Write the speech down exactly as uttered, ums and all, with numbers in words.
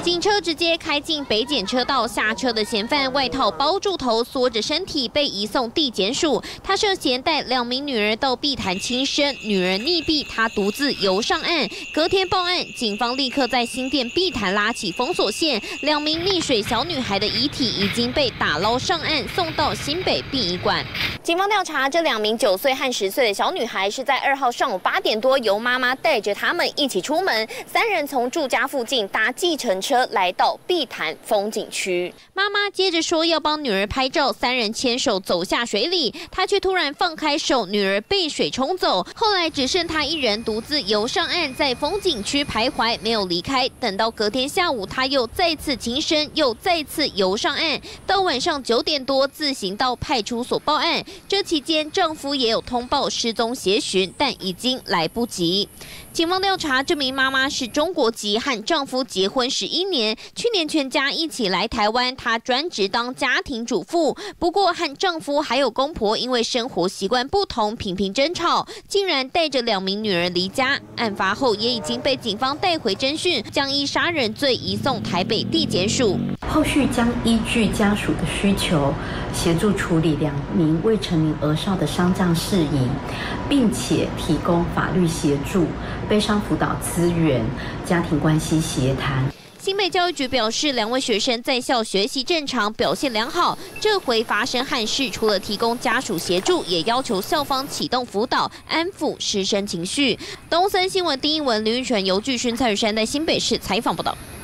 警车直接开进北检车道，下车的嫌犯外套包住头，缩着身体，被移送地检署。他涉嫌带两名女儿到碧潭轻生，女儿溺毙，他独自游上岸。隔天报案，警方立刻在新店碧潭拉起封锁线，两名溺水小女孩的遗体已经被打捞上岸，送到新北殡仪馆。警方调查，这两名九岁和十岁的小女孩是在二号上午八点多，由妈妈带着他们一起出门，三人从住家附近搭计程车来到碧潭风景区。妈妈接着说要帮女儿拍照，三人牵手走下水里，她却突然放开手，女儿被水冲走。后来只剩她一人独自游上岸，在风景区徘徊，没有离开。等到隔天下午，她又再次轻生，又再次游上岸，到晚上九点多自行到派出所报案。这期间，丈夫也有通报失踪协寻，但已经来不及。警方调查，这名妈妈是中国籍，和丈夫结婚十一年，去年全家一起来台湾，她专职当家庭主妇。不过和丈夫还有公婆因为生活习惯不同，频频争吵，竟然带着两名女儿离家。案发后也已经被警方带回侦讯，将依杀人罪移送台北地检署。 后续将依据家属的需求，协助处理两名未成年儿少的丧葬事宜，并且提供法律协助、悲伤辅导资源、家庭关系协谈。 新北教育局表示，两位学生在校学习正常，表现良好。这回发生憾事，除了提供家属协助，也要求校方启动辅导，安抚师生情绪。东森新闻丁一文、林玉泉、尤巨勋、蔡宇山在新北市采访报道。